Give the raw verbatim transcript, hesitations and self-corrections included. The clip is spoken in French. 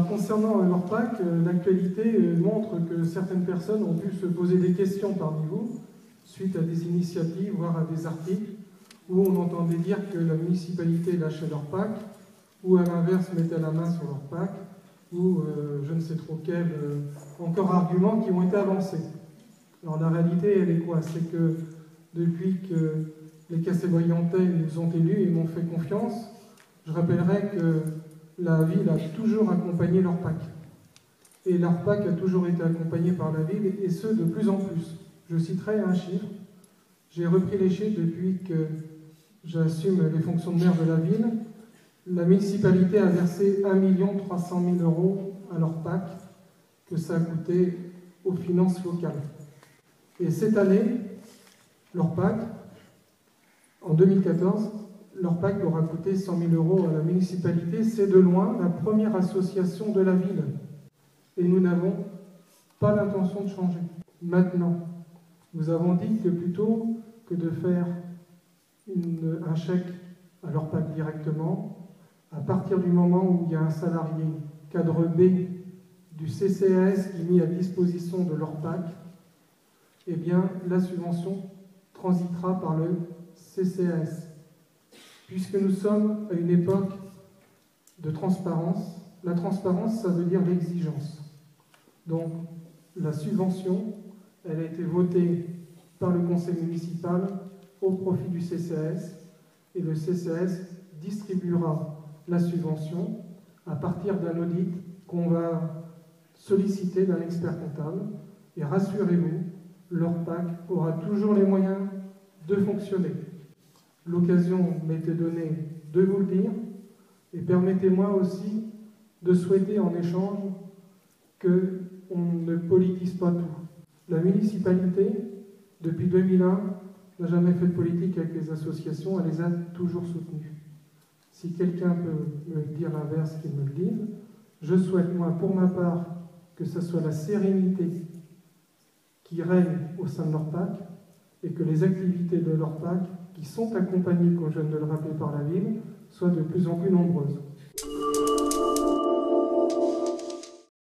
Alors concernant l'ORPAC, l'actualité montre que certaines personnes ont pu se poser des questions parmi vous, suite à des initiatives, voire à des articles, où on entendait dire que la municipalité lâchait l'ORPAC, ou à l'inverse mettait la main sur l'ORPAC, ou euh, je ne sais trop quels euh, encore arguments qui ont été avancés. Alors la réalité, elle est quoi? C'est que depuis que les Castelbriantais nous ont élus et m'ont fait confiance, je rappellerai que la ville a toujours accompagné l'ORPAC. Et l'ORPAC a toujours été accompagné par la ville, et ce, de plus en plus. Je citerai un chiffre. J'ai repris les chiffres depuis que j'assume les fonctions de maire de la ville. La municipalité a versé un million trois cent mille euros à l'ORPAC, que ça a coûté aux finances locales. Et cette année, l'ORPAC, en deux mille quatorze, l'ORPAC aura coûté cent mille euros à la municipalité. C'est de loin la première association de la ville. Et nous n'avons pas l'intention de changer. Maintenant, nous avons dit que plutôt que de faire une, un chèque à l'ORPAC directement, à partir du moment où il y a un salarié cadre B du C C A S qui est mis à disposition de l'ORPAC, eh bien, la subvention transitera par le C C A S. Puisque nous sommes à une époque de transparence, la transparence, ça veut dire l'exigence. Donc, la subvention, elle a été votée par le conseil municipal au profit du C C A S, et le C C A S distribuera la subvention à partir d'un audit qu'on va solliciter d'un expert comptable. Et rassurez-vous, l'ORPAC aura toujours les moyens de fonctionner. L'occasion m'était donnée de vous le dire, et permettez-moi aussi de souhaiter en échange qu'on ne politise pas tout. La municipalité, depuis deux mille un, n'a jamais fait de politique avec les associations, elle les a toujours soutenues. Si quelqu'un peut me dire l'inverse, qu'il me le dise. Je souhaite, moi, pour ma part, que ce soit la sérénité qui règne au sein de l'ORPAC, et que les activités de l'ORPAC, qui sont accompagnées, comme je viens de le rappeler, par la ville, soient de plus en plus nombreuses.